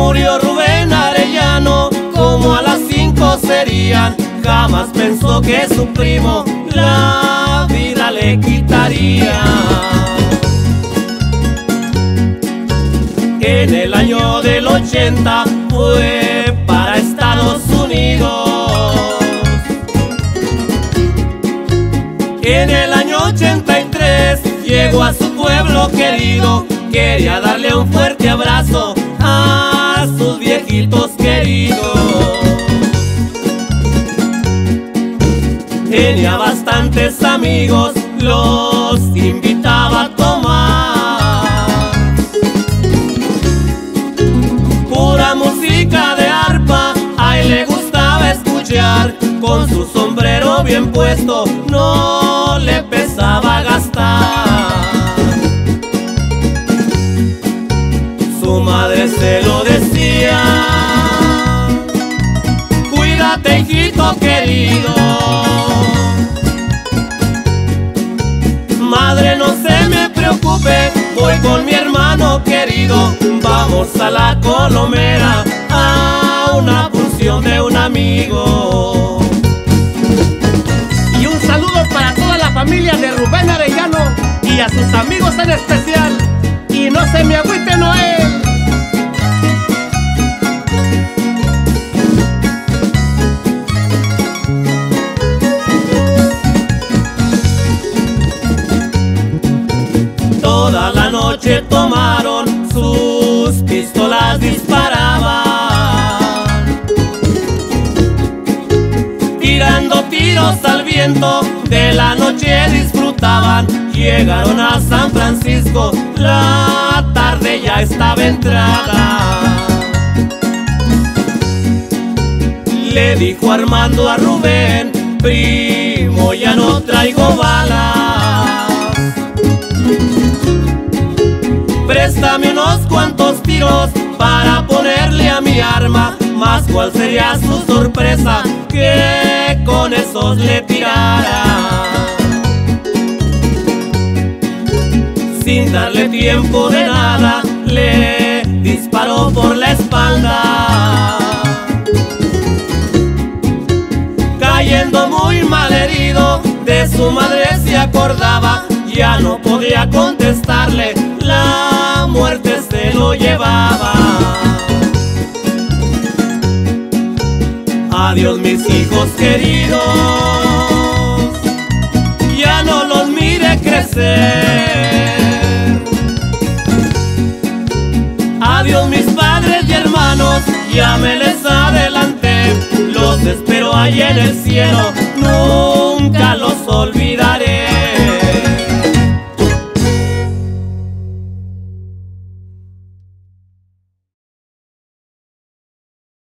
Murió Rubén Arellano, como a las 5 serían. Jamás pensó que su primo la vida le quitaría. En el año del 80 fue para Estados Unidos. En el año 83 llegó a su pueblo querido. Quería darle un fuerte abrazo a sus viejitos queridos. Tenía bastantes amigos, los invitaba a tomar. Pura música de arpa, a él le gustaba escuchar. Con su sombrero bien puesto, no le pesaba gastar. Su madre se lo decía: cuídate, hijito querido. Madre, no se me preocupe, voy con mi hermano querido. Vamos a la Colomera a una función de un amigo. Y un saludo para toda la familia de Rubén Arellano y a sus amigos en especial. Y no se me agüite Noel. Toda la noche tomaron, sus pistolas disparaban, tirando tiros al viento, de la noche disfrutaban. Llegaron a San Francisco, la tarde ya estaba entrada. Le dijo Armando a Rubén: primo, ya no traigo balas. Préstame unos cuantos tiros para ponerle a mi arma. Mas cuál sería su sorpresa, que con esos le tirara. Sin darle tiempo de nada, le disparó por la espalda. Cayendo muy mal herido, de su madre se acordaba. Ya no podía contestarle, la muerte se lo llevaba. Adiós mis hijos queridos, ya no los mire crecer. Adiós mis padres y hermanos, ya me les adelanté. Los espero allá en el cielo, nunca los olvidaré.